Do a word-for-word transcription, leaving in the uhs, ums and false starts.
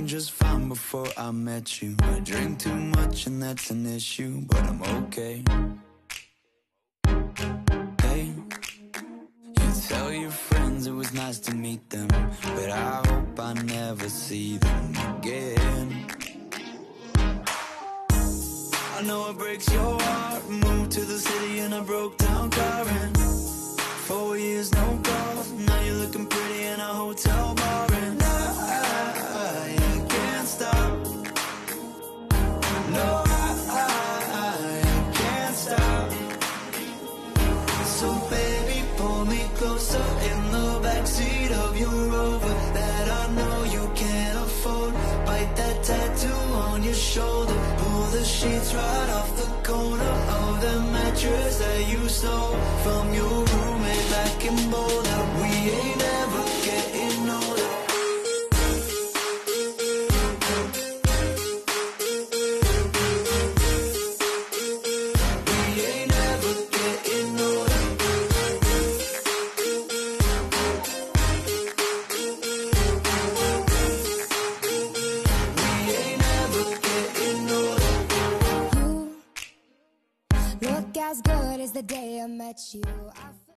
doing just fine before I met you. I drink too much and that's an issue, but I'm okay. Hey, you tell your friends it was nice to meet them, but I hope I never see them again. I know it breaks your heart. Moved to the city in a broke down car, and four years no calls. Now you're looking pretty in a hotel bar, and I, I, I can't stop. No, I, I, I can't stop. So baby, pull me closer in the backseat of your Rover that I know you can't afford. Bite that tattoo on your shoulder. Pull the sheets right off the corner of the mattress that you stole from your roommate back in Boulder. We ain't ever getting older. We ain't ever getting older. We ain't ever getting older. You look as good as the day I met you. I